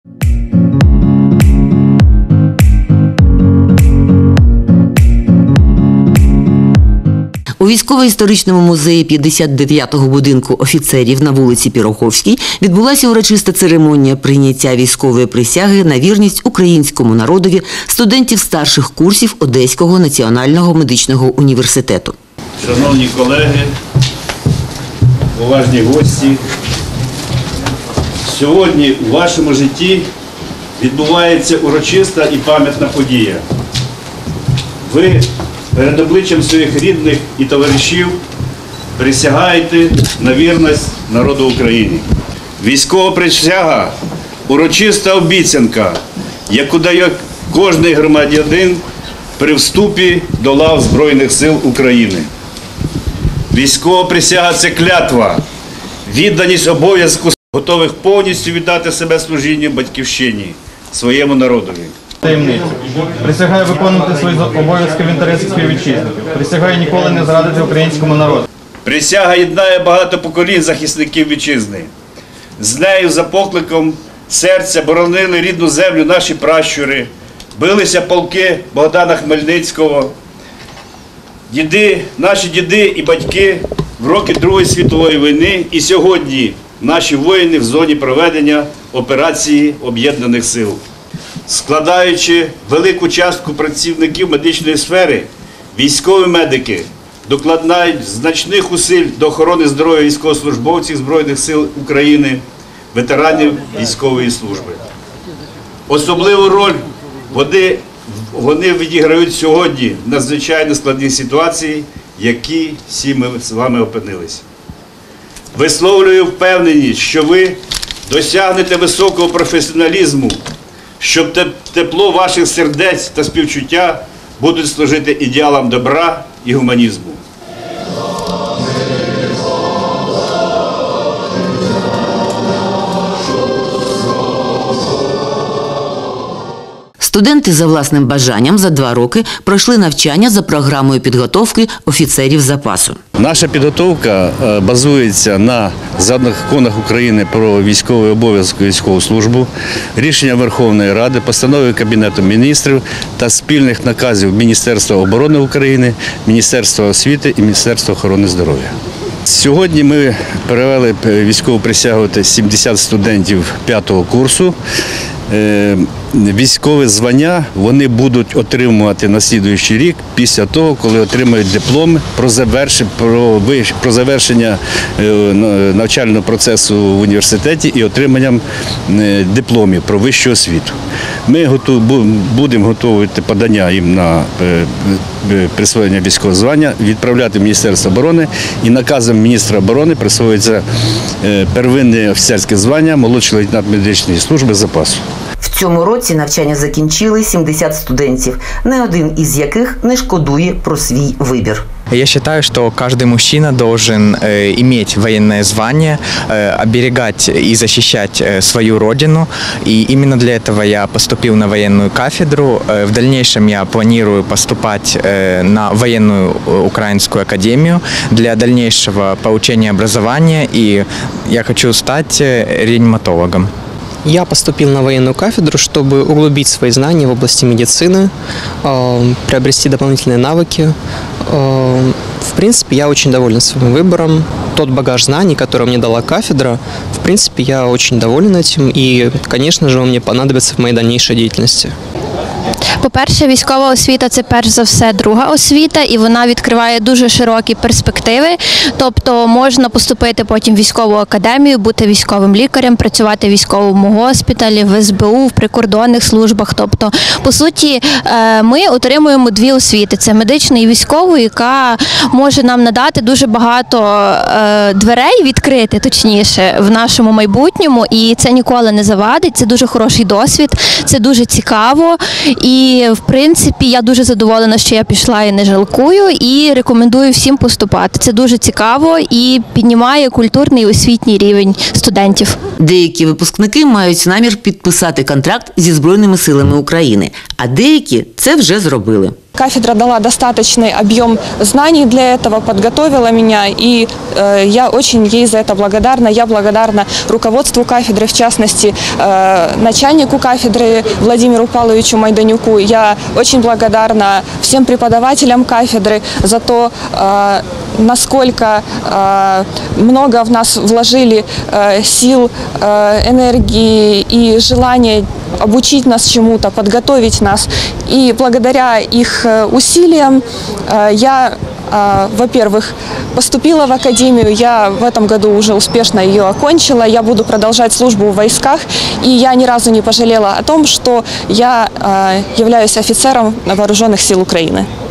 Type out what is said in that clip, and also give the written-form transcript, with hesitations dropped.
У військово-історичному музеї 59-го будинку офіцерів на вулиці Піроховській відбулася урочиста церемонія прийняття військової присяги на вірність українському народові студентів старших курсів Одеського національного медичного університету. Шановні колеги, поважні гості, сьогодні у вашому житті відбувається урочиста і пам'ятна подія. Ви перед обличчям своїх рідних і товаришів присягаєте на вірність народу України. Військова присяга – урочиста обіцянка, яку дає кожний громадянин при вступі до лав Збройних сил України. Військова присяга – це клятва, відданість обов'язку, готових повністю віддати себе служінню батьківщині, своєму народові. Таємницю. Присягаю виконувати свої обов'язки в інтересах співвітчизників. Присягаю ніколи не зрадити українському народу. Присяга єднає багато поколінь захисників вітчизни. З нею за покликом серця боронили рідну землю наші пращури, билися полки Богдана Хмельницького. Наші діди і батьки в роки Другої світової війни і сьогодні наші воїни в зоні проведення операції Об'єднаних сил. Складаючи велику частку працівників медичної сфери, військові медики докладають значних зусиль до охорони здоров'я військовослужбовців Збройних сил України, ветеранів військової служби. Особливу роль вони відіграють сьогодні в надзвичайно складній ситуації, в якій всі ми з вами опинилися. Висловлюю впевненість, що ви досягнете високого професіоналізму, щоб тепло ваших сердець та співчуття будуть служити ідеалам добра і гуманізму. Студенти за власним бажанням за 2 роки пройшли навчання за програмою підготовки офіцерів запасу. Наша підготовка базується на законах України про військовий обов'язок і військову службу, рішення Верховної Ради, постанови Кабінету міністрів та спільних наказів Міністерства оборони України, Міністерства освіти і Міністерства охорони здоров'я. Сьогодні ми перевели військову присягу 70 студентів 5-го курсу. Військове звання вони будуть отримувати на наступний рік після того, коли отримають диплом про завершення навчального процесу в університеті і отриманням дипломів про вищу освіту. Ми будемо готувати подання їм на присвоєння військового звання, відправляти в Міністерство оборони і наказом міністра оборони присвоюється первинне офіцерське звання молодший лейтенант медичної служби запасу. В цьому році навчання закінчили 70 студентів, не один із яких не шкодує про свій вибір. Я считаю, что каждый мужчина должен иметь военное звание, оберегать и защищать свою родину. И именно для этого я поступил на военную кафедру. В дальнейшем я планирую поступать на военную украинскую академию для дальнейшего получения образования. И я хочу стать реаниматологом. Я поступил на военную кафедру, чтобы углубить свои знания в области медицины, приобрести дополнительные навыки. В принципе, я очень доволен своим выбором. Тот багаж знаний, который мне дала кафедра, в принципе, я очень доволен этим. И, конечно же, он мне понадобится в моей дальнейшей деятельности. По-перше, військова освіта – це перш за все друга освіта, і вона відкриває дуже широкі перспективи. Тобто можна поступити потім в військову академію, бути військовим лікарем, працювати в військовому госпіталі, в СБУ, в прикордонних службах. Тобто, по суті, ми отримуємо 2 освіти – це медична і військова, яка може нам надати дуже багато дверей, відкрити, точніше, в нашому майбутньому. І це ніколи не завадить, це дуже хороший досвід, це дуже цікаво. І, в принципі, я дуже задоволена, що я пішла і не жалкую, і рекомендую всім поступати. Це дуже цікаво і піднімає культурний і освітній рівень студентів. Деякі випускники мають намір підписати контракт зі Збройними силами України, а деякі це вже зробили. кафедра дала достаточный объем знаний для этого, подготовила меня, и я очень ей за это благодарна. Я благодарна руководству кафедры, в частности, начальнику кафедры Владимиру Павловичу Майданюку. Я очень благодарна всем преподавателям кафедры за то, насколько много в нас вложили сил, энергии и желания обучить нас чему-то, подготовить нас. И благодаря их усилиям я, во-первых, поступила в академию, я в этом году уже успешно ее окончила, я буду продолжать службу в войсках, и я ни разу не пожалела о том, что я являюсь офицером Вооруженных сил Украины.